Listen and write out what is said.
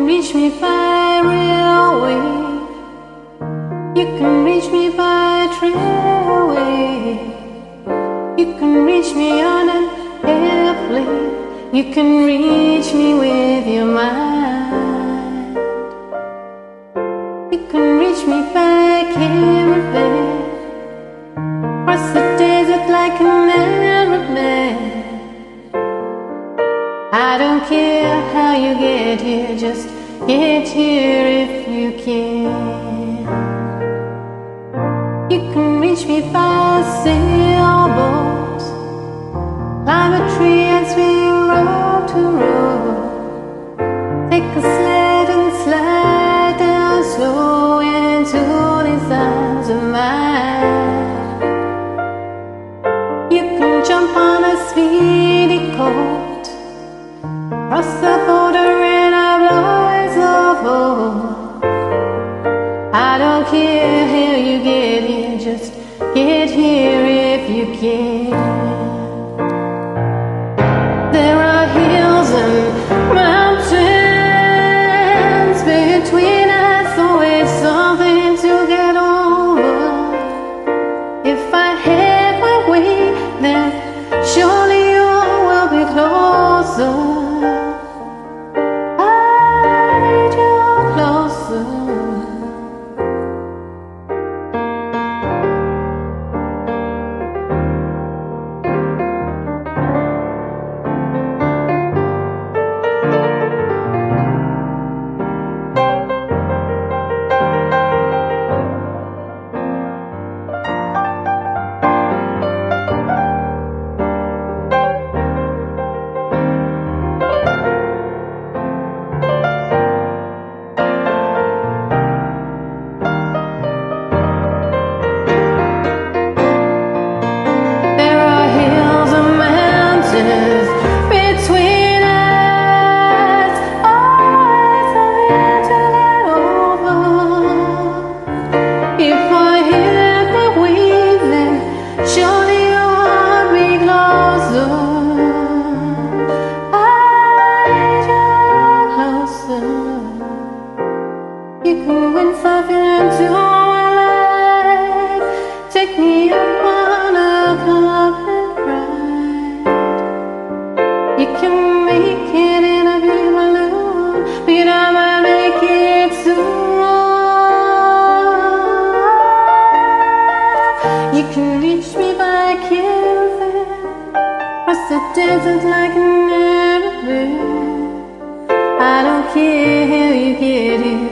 reach me by railway. You can reach me by trailway. You can reach me on an airplane. You can reach me with your mind. You can reach me by caravan, cross the desert like an Arab man. I don't care how you get here, just get here if you can. You can reach me by sailboat, climb a tree and swing road to road. Take a sled and slide down slow into these arms of mine. You can jump on a speedy coat, cross the border in a blaze of hope. I don't care how you get here, just get here if you can. There are hills and mountains between us, always something to get over. If I had my way, then surely you will be closer. You can win something into my life. Take me up on a carpet ride. You can make it in a big balloon, but I might make it soon. You can reach me by caravan, cross the desert like an Arab. I don't care how you get here,